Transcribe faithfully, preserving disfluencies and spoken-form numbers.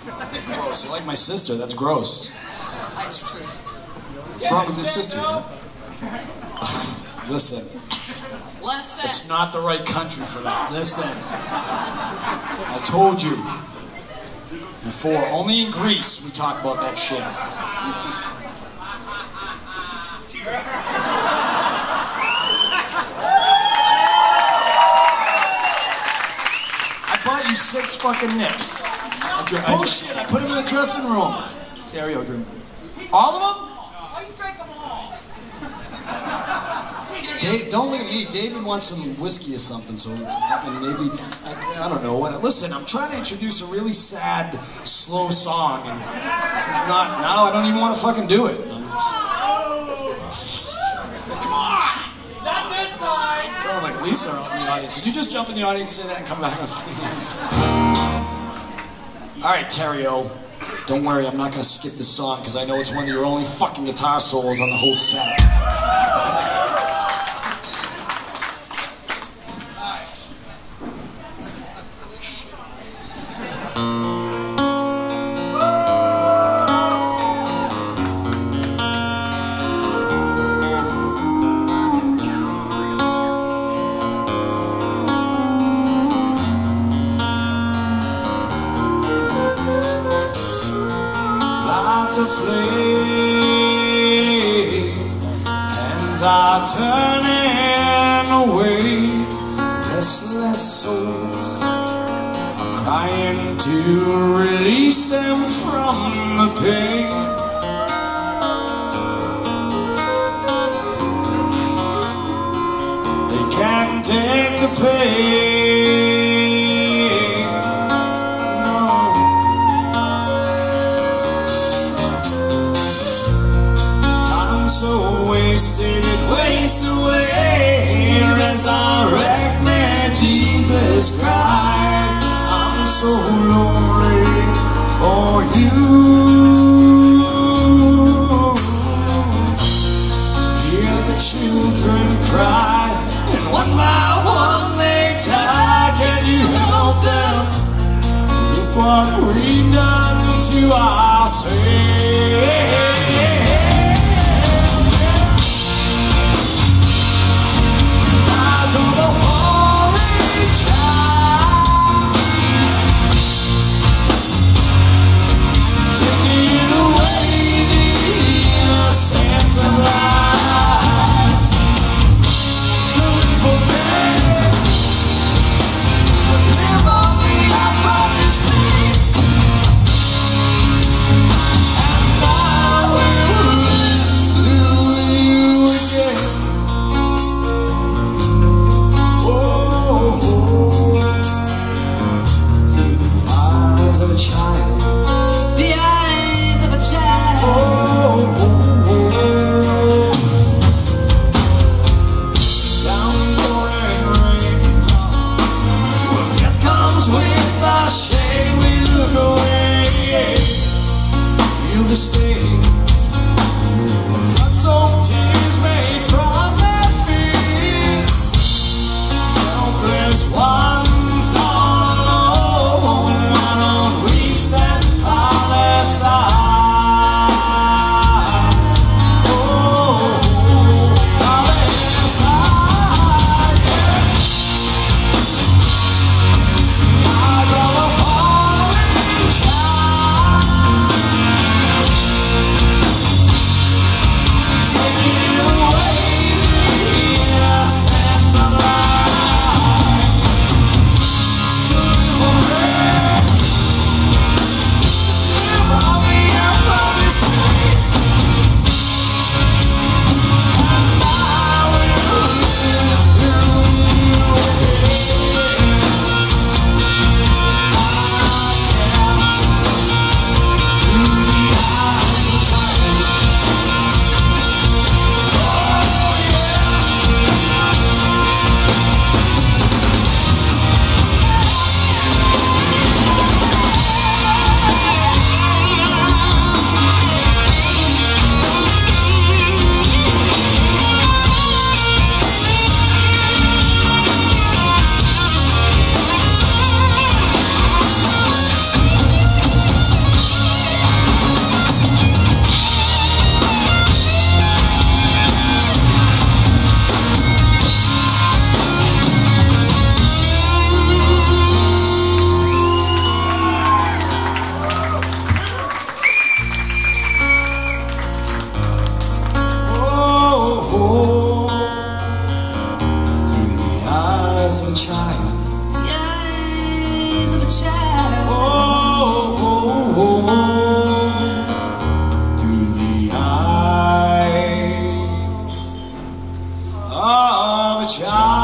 Gross. You like my sister? That's gross. What's wrong with your sister? Listen. Listen. It's not the right country for that. Listen. I told you before. Only in Greece we talk about that shit. I bought you six fucking nips. Bullshit, I put them in the dressing room. Terrio drink. All of them? Dave, don't look at me. David wants some whiskey or something, so and maybe I, I don't know. What, listen, I'm trying to introduce a really sad, slow song, and this is not. Now I don't even want to fucking do it. I'm, come on! Not this time! Sounded like Lisa out in the audience. Did you just jump in the audience, say that, and come back on stage? All right, Terrio. Don't worry, I'm not going to skip this song because I know it's one of your only fucking guitar solos on the whole set. Are turning away. Restless souls are crying to release them from the pain. They can't take the pain. No. Time so wasted, waste away. Resurrect me, Jesus Christ. I'm so lonely for you. Hear the children cry, and one by one they die. Can you help them? Look what we've done to ourselves. The stains of blood-soaked tears made from their feet. Helpless ones all alone, why don't we stand eyes of a child. The eyes of a child. Oh, oh, oh, oh. Through the eyes of a child.